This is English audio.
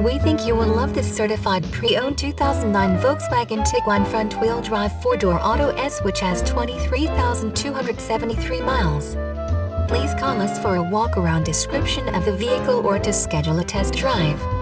We think you will love this certified pre-owned 2009 Volkswagen Tiguan front-wheel drive 4-door Auto S, which has 23,273 miles. Please call us for a walk-around description of the vehicle or to schedule a test drive.